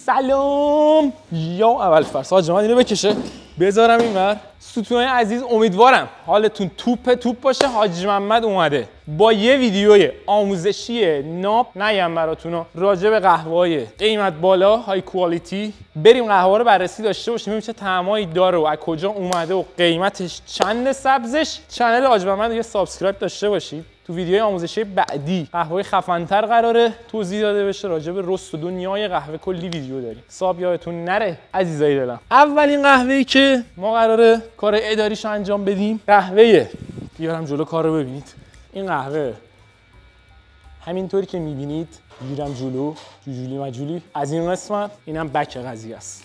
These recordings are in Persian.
سلام یا اول فرس حاج محمد اینو بکشه بذارم اینور. ستونای عزیز امیدوارم حالتون توپ باشه. حاج محمد اومده با یه ویدیوی آموزشی ناب نگم براتون راجع به قهوه‌های قیمت بالا های کوالیتی. بریم قهوه رو بررسی داشته باشیم ببینیم چه طعمایی داره و از کجا اومده و قیمتش چند سبزش. کانال حاج محمد یه سابسکرایب داشته باشید. تو ویدیوی آموزشی بعدی قهوه خفن‌تر قراره توضیح داده بشه راجع به رست و دنیای قهوه کلی ویدیو داریم. ساب یادتون نره عزیزای دلم. اولین قهوه‌ای که ما قراره کار اداریش انجام بدیم قهوه، بیارم جلو کار رو ببینید. این قهوه همینطوری که میبینید میرم جلو جوجولی مجولی از این قسمت اینم بک قضیه است.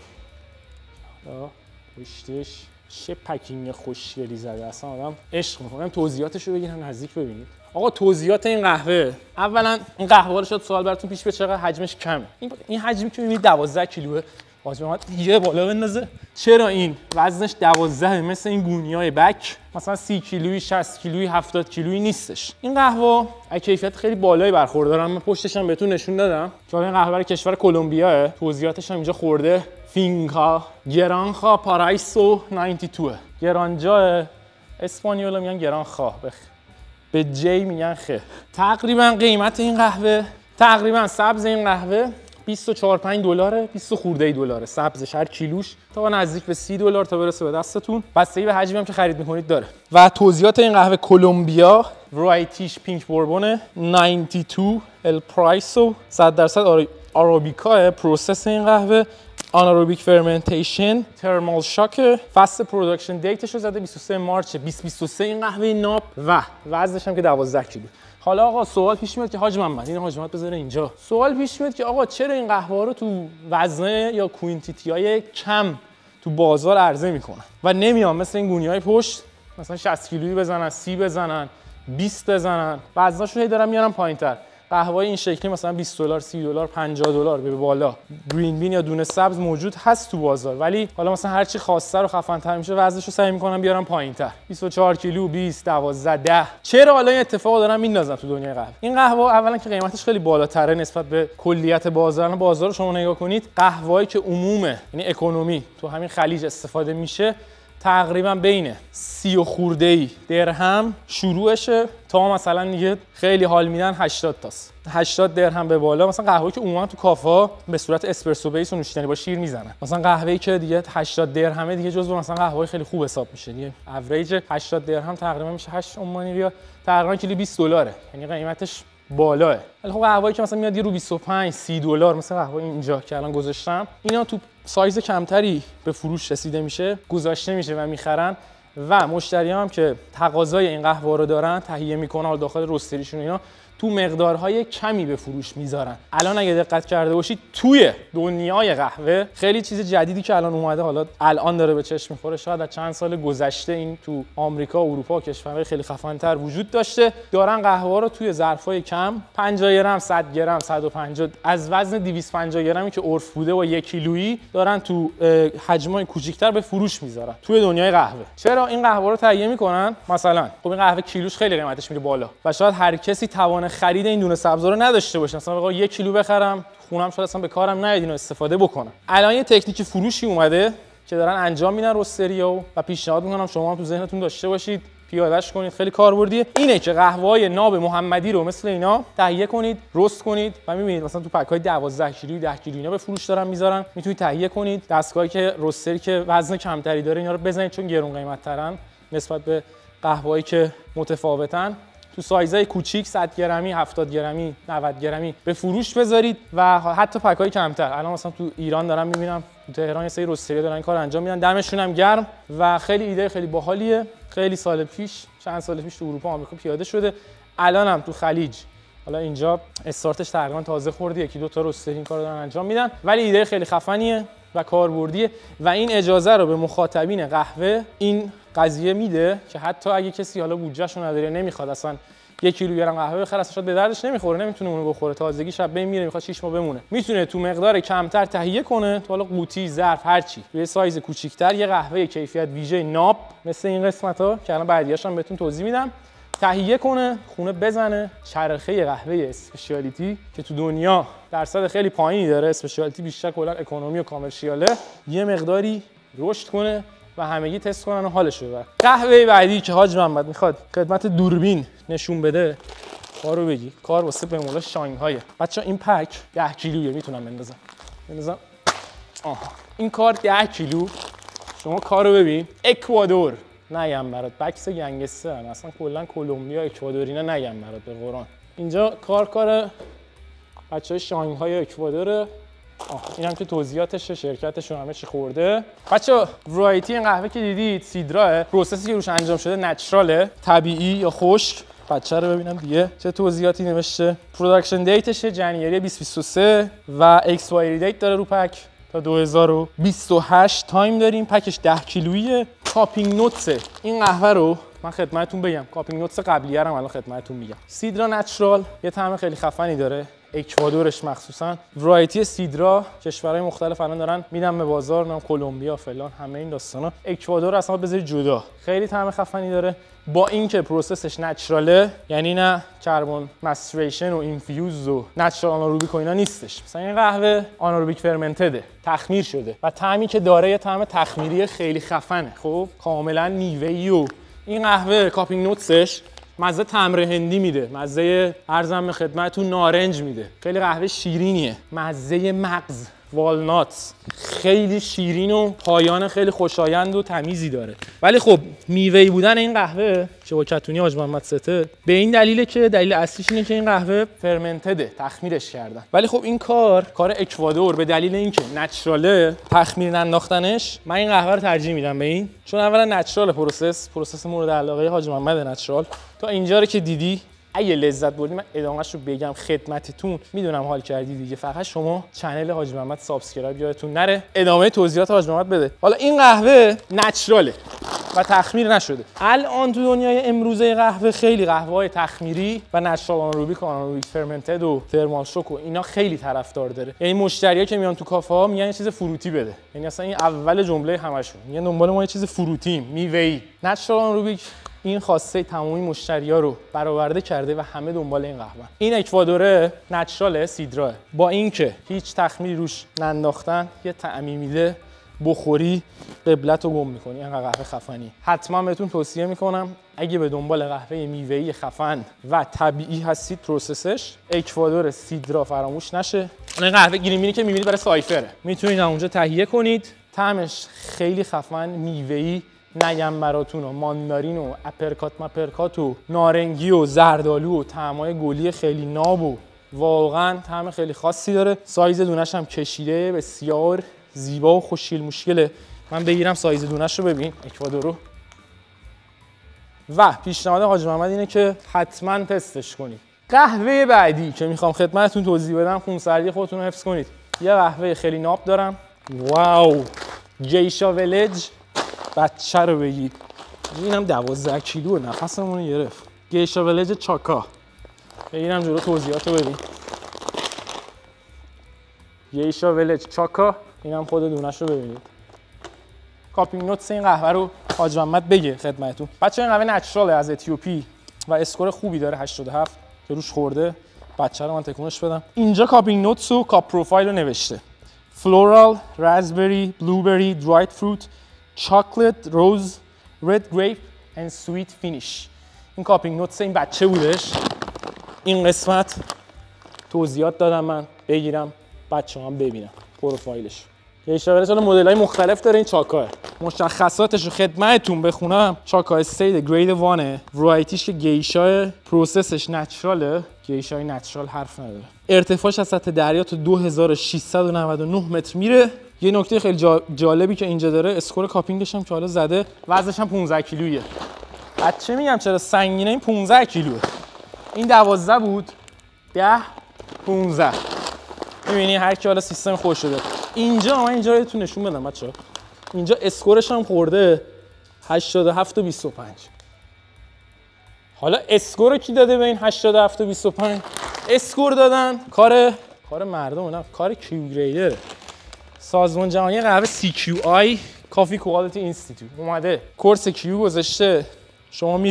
پشتش چه پکینگ خوشگلی زده، اصلا آدم عشق میکنم. توضیحاتش رو بگیرم نزدیک ببینید. آقا توضیحات این قهوه، اولا این قهوه رو شاید سوال براتون پیش بیاد چقدر حجمش کمه. این حجمی که میبینید 12 کیلوه. حاج محمد یه بالا بندازه. چرا این وزنش 12 مثل این گونیای بک مثلا 30 کیلویی 60 کیلویی 70 کیلویی نیستش. این قهوه از کیفیت خیلی بالایی برخوردارم. من پشتش هم بهتون نشون دادم که این قهوه برای کشور کلمبیاه. توضیحاتش هم اینجا خورده. فینکا گرانخا پارایسو 92 گرانجا اسپانیولا میگن گرانخا به جی میگن خ. تقریبا قیمت این قهوه تقریبا سبز این قهوه 24-25 دلاره، 20 خورده دلاره سبزش هر کیلوش تا نزدیک به 30 دلار تا برسه به دستتون. بستگی به حجمی هم که خرید میکنید داره. و توضیحات این قهوه کلمبیا ورایتیش پینک بوربون 92 ال پرایسو 100% آرابیکا. پروسس این قهوه آناروبیک فرمنتیشن ترمال شاک. فست پروداکشن دیتش رو زده 23 مارچ 2023 این قهوه ناب و وزنش هم که 12 کیلو. حالا آقا سوال پیش میاد که حاج محمد این حاج محمد بذاره اینجا. سوال پیش میاد که آقا چرا این قهوه رو تو وزنه یا کوینتیتیای کم تو بازار عرضه میکنن و نمیان مثل این گونیای پشت مثلا 60 کیلویی بزنن 30 بزنن 20 بزنن وزناشو هی دارن میارن پایینتر. قهوه این شکلی مثلا 20 دلار 30 دلار 50 دلار به بالا گرین بین یا دونه سبز موجود هست تو بازار، ولی حالا مثلا هر چی خواسته رو خفن‌تر میشه وزنش رو سعی میکنن بیارن پایینتر. 24 کیلو 20 12 10. چرا حالا این اتفاق دارن میندازن تو دنیای قهوه؟ این قهوه اولا که قیمتش خیلی بالاتره نسبت به کلیت بازار. بازار رو شما نگاه کنید قهوه‌ای که عمومه یعنی اکونومی تو همین خلیج استفاده میشه تقریبا بین 30 خورده درهم شروعشه تا مثلا دیگه خیلی حال میدن 80 تاست. 80 درهم به بالا. مثلا قهوه‌ای که عموما تو کافه‌ها به صورت اسپرسو بیس و نوشیدنی با شیر میزنن، مثلا قهوه‌ای که دیگه 80 درهمه دیگه جزو مثلا قهوه‌ای خیلی خوب حساب میشه. دیگه اوریج 80 درهم تقریبا میشه 8 عمانی یا تقریبا کیلو 20 دلاره، یعنی قیمتش بالاه. ولی خب قهوه‌ای که مثلا میاد رو 25 30 دلار مثلا قهوه اینجا که الان گذاشتم اینا تو سایز کمتری به فروش رسیده میشه گذاشته میشه و میخرن و مشتریان هم که تقاضای این قهوه رو دارن تهیه میکنن داخل رستریشون اینا تو مقدارهای کمی به فروش میذارن. الان اگه دقت کرده باشید توی دنیای قهوه خیلی چیز جدیدی که الان اومده حالا الان داره به چشم میخوره شاید از چند سال گذشته این تو آمریکا اروپا کشورهای خیلی خفن‌تر وجود داشته دارن قهوه رو توی ظرفای کم 50 گرم 100 گرم 150 از وزن 250 گرمی که عرف بوده با 1 کیلویی دارن تو حجمای کوچیک‌تر به فروش میذارن توی دنیای قهوه. چرا این قهوه رو تهیه میکنن؟ مثلا خب این قهوه کیلوش خیلی قیمتش میره بالا و شاید هر کسی توان خرید این دونه سبزا رو نداشته باشه. مثلا بگم 1 کیلو بخرم خونم شاید اصلا به کارم نیاد اینو استفاده بکنم. الان یه تکنیک فروشی اومده که دارن انجام میدن رستری‌ها و پیشنهاد میکنم شما هم تو ذهنتون داشته باشید پیادهش کنید. خیلی کاربردیه. اینه که قهوه‌های ناب محمدی رو مثل اینا تهیه کنید رست کنید و میبینید مثلا تو پک‌های 12 کیلویی 10 کیلو اینا به فروش دارن میذارن. میتونید تهیه کنید. دستگاهی که رستری که وزن کمتری داره اینا رو بزنید چون گرون قیمت‌ترن نسبت به قهوه‌ای که متفاوتن. تو سایزهای کوچیک 100 گرمی 70 گرمی 90 گرمی به فروش بذارید و حتی پک‌های کمتر. الان مثلا تو ایران دارم میبینم تو تهران یه سری رستری دارن این کار انجام میدن. دمشون هم گرم و خیلی ایده خیلی باحالیه. خیلی سال پیش چند سال پیش تو اروپا آمریکا پیاده شده. الان هم تو خلیج حالا اینجا استارتش تقریبا تازه خورده یکی دو تا رستری این کارو دارن انجام میدن ولی ایده خیلی خفنیه و کاربردیه و این اجازه رو به مخاطبین قهوه این قضیه میده که حتی اگه کسی حالا بودجهشو نداره نمیخواد اصلا 1 کیلوگرم قهوه بخره اصلا شاید به دردش نمیخوره نمیتونه اونو بخوره تازگی شب بین میره میخواد 6 ماه بمونه میتونه تو مقدار کمتر تهیه کنه تو حالا قوطی ظرف هر چی یه سایز کوچیک‌تر یه قهوه کیفیت ویژه ناب مثل این قسمت‌ها که الان بعدیاش هم بهتون توضیح میدم تهیه کنه، خونه بزنه. چرخه قهوه اسپشیالیتی که تو دنیا درصد خیلی پایینی داره، اسپشیالیتی بیشتر کلا اکونومی و کامرشیاله، یه مقداری رشد کنه و همگی تست کنن و حالش ببرن. قهوه بعدی که حاج محمد میخواد خدمت دوربین نشون بده، کارو بگی، کار واسه به مولا شانگهای. بچه‌ها این پک 10 کیلویه، میتونم بندازم. این کار 10 کیلو. شما کارو ببین. اکوادور نگم برات، بکس گنگستر اصلا کلا کلمبیا اکوادور اینا نگم برات به قرآن. اینجا کار بچهای شانگهای اکوادور. اینم که توضیحاتشه، شرکتشون همه چی خورده. بچه‌ها ورایتی این قهوه که دیدید سیدراه، پروسسی که روش انجام شده نچراله، طبیعی یا خشک. بچه رو ببینم دیگه چه توضیحاتی نوشته. پروداکشن دیتشه جنیری 2023 و اکسپایری دیت داره رو پک تا 2028. تایم داریم. پکش 10 کیلوییه. کاپینگ نوتس این قهوه رو من خدمتتون بگم، کاپینگ نوتس قبلیه رو الان خدمتتون میگم. سیدرا نچرال یه طعم خیلی خفنی داره، اکوادورش مخصوصا. ورایتی سیدرا کشورهای مختلف الان دارن میدن به بازار، نام کلمبیا فلان همه این داستانا. اکوادور اصلا بذاری جدا، خیلی طعم خفنی داره. با اینکه پروسسش نچراله، یعنی نه کربن مستریشن و اینفیوز و نچرال آناروبیک و اینا نیستش. مثلا این قهوه آناروبیک فرمنتده، تخمیر شده و طعمی که داره یه طعم تخمیری خیلی خفنه. خب کاملا میوه‌ای. و این قهوه کاپینگ نوتسش مزه تمر هندی میده، مزه ارزم به خدمتتون نارنج میده. خیلی قهوه شیرینیه، مزه مغز، والنات، خیلی شیرین و پایان خیلی خوشایند و تمیزی داره. ولی خب میوه‌ای بودن این قهوه که با کتونی حاج محمد سته به این دلیله که دلیل اصلیش اینه که این قهوه فرمنتده، تخمیرش کردن. ولی خب این کار اکوادور به دلیل اینکه نچراله، تخمیر ننداختنش، من این قهوه رو ترجیح میدم به این، چون اولا نچرال پروسس مورد علاقه حاج محمد نچرال. تا اینجا رو که دیدی اگه لذت بردی، من ادامه‌اش رو بگم خدمتتون، میدونم حال کردی دیگه. فقط شما چنل حاج محمد سابسکرایب یادتون نره، ادامه توضیحات حاج محمد بده. حالا این قهوه نچراله و تخمیر نشده. الان تو دنیای امروزه قهوه خیلی قهوه‌های تخمیری و نچرال آناروبیک و آناروبیک فرمنتد و ترمال شوک و اینا خیلی طرفدار داره. یعنی مشتریایی که میان تو کافه ها میگن یه چیز فروتی بده، یعنی اصلا این اول جمله همشون میگن دنبال ما یه چیز فروتیم، میوه‌ای. نچرال آناروبیک این خواسته تمامی مشتری‌ها رو برآورده کرده و همه دنبال این قهوه. این اکوادوره نچراله، سیدراه، با اینکه هیچ تخمیری روش ننداختن، یه طعمی میده، بخوری قبلت رو گم میکنی. این قهوه خفنی. حتما بهتون توصیه میکنم اگه به دنبال قهوه میوه‌ای خفن و طبیعی هستید، پروسسش اکوادور سیدرا فراموش نشه. این قهوه گرین که میبینید برای سایفره، میتونید اونجا تهیه کنید. طعمش خیلی خفن، میوه‌ای، نگم براتون و ماندارین و اپرکات و نارنگی و زردآلو و طعمای گلی خیلی ناب و واقعا طعم خیلی خاصی داره. سایز دونش هم کشیده، بسیار زیبا و خوشگل مشکله. من بگیرم سایز دونش رو ببین اکوادورو. و پیشنهاد حاج محمد اینه که حتما تستش کنید. قهوه بعدی که میخوام خدمتتون توضیح بدم، خونسردی خودتون رو حفظ کنید. یه قهوه خیلی ناب دارم. واو، گیشا ویلج. بچه رو بگید، اینم 12 کیلو، نفسمون رو گرفت. گیشا ویلج چاکا. بگیرم جلو توضیحات رو ببین. گیشا ویلج چاکا، اینم خود دونش رو ببینید. کاپینگ نوتس این قهوه رو حاج محمد بگه خدمتتون. بچه این قهوه نچراله از اتیوپی و اسکور خوبی داره 87 که روش خورده. بچه رو من تکونش بدم. اینجا کاپینگ نوتس و کاپ پروفایل رو نوشته. فلورال، رازبری، بلوبری، دراید فروت، chocolate, rose, red grape and sweet finish. این کاپینگ نوتس این بچه بودش. این قسمت توضیحات دادم من، بگیرم بچه هم ببینم پروفایلش. گیشا ویلج مدل‌های مختلف داره. این چاکاه، مشخصاتش رو خدمتتون بخونم. چاکا استید گرید 1، ورایتیش که گیشا، پروسسش نچراله. گیشای نچرال حرف نداره. ارتفاعش از سطح دریا تا 2699 متر میره. یه نکته خیلی جالبی که اینجا داره، اسکور کاپینگش هم که حالا زده، وزنش هم 15 کیلویه. بچه میگم چرا سنگینه، این 15 کیلوه. این 12 بود، 10 15. میبینی هر کی حالا سیستم خوش شده. اینجا من اینجا بهتون نشون بدم بچه‌ها. اینجا اسکورش هم خورده 87 و 25. حالا اسکور کی داده به این 87 و 25؟ اسکور دادن کار مردم، نه کار کیو گریدره. سازمان جهانی قهوه CQI کافی کوالیتی اینستیتوت اومده کورس کیو گذاشته. شما میرید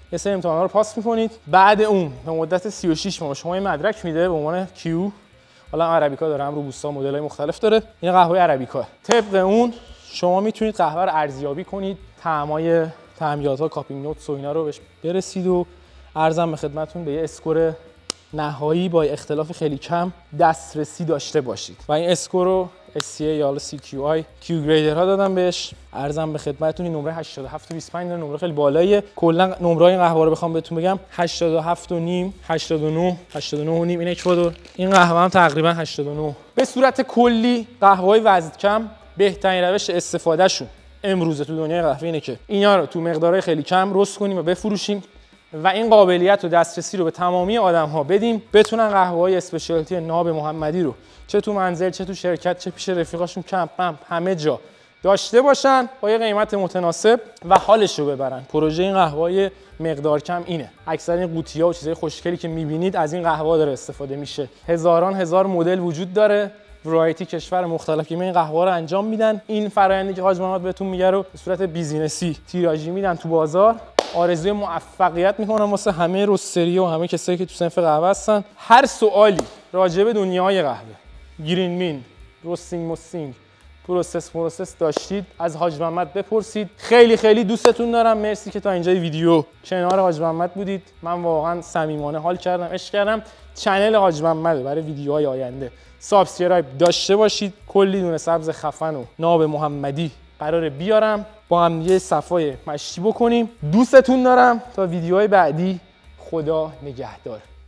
یه سری امتحانا رو پاس میکنید. بعد اون به مدت 36 ماه شما یه مدرک میده به عنوان کیو. حالا عربیکا داره، هم روبوستا مدل‌های مختلف داره. این قهوه عربیکا. طبق اون شما میتونید قهوه رو ارزیابی کنید، طعمای طعمیات‌ها، کاپینگ نوتس و اینا رو بهش برسید و عرضم به خدمتتون به یه اسکور نهایی با اختلاف خیلی کم دسترسی داشته باشید. و این اسکور رو SCA یا حالا CQI کیو گریدرها دادم بهش. عرضم به خدمتتون این نمره 87 و 25 نمره خیلی بالاییه. کلا نمره‌های این قهوه رو بخوام بهتون بگم 87 و نیم، 89 و نیم. این اکوادور. این قهوه هم تقریبا 89. به صورت کلی قهوه‌های وزن کم بهترین روش استفادهشون امروز تو دنیای قهوه اینه که اینا رو تو مقدارهای خیلی کم رست کنیم و بفروشیم و این قابلیت و دسترسی رو به تمامی آدم‌ها بدیم بتونن قهوه‌های اسپشیالتی ناب محمدی رو چه تو منزل، چه تو شرکت، چه پیش رفیقاشون، کمپ، همه جا داشته باشن با یه قیمت متناسب و حالش رو ببرن. پروژه این قهوه‌های مقدار کم اینه. اکثر این قوطی‌ها و چیزای خوشگلی که می‌بینید از این قهوه داره استفاده میشه. هزار مدل وجود داره. ورایتی کشور مختلف که این قهوه رو انجام میدن. این فرآیندی که حاج محمد بهتون میگه رو به صورت بیزینسی تیراژی میدن تو بازار. آرزوی موفقیت میکنم واسه همه روستری و همه کسایی که تو صنف قهوه هستن. هر سوالی راجع به دنیای قهوه، گرین مین، روستینگ موستینگ، پروسس داشتید از حاج محمد بپرسید. خیلی دوستتون دارم. مرسی که تا اینجای ویدیو کنار حاج محمد بودید. من واقعا صمیمانه حال کردم، عشق کردم. چنل حاج محمد برای ویدیوهای آینده سابسکرایب داشته باشید. کلی دونه سبز خفن و ناب محمدی قراره بیارم با هم یه صفای مشتی بکنیم. دوستتون دارم. تا ویدیوهای بعدی خدا نگهدار.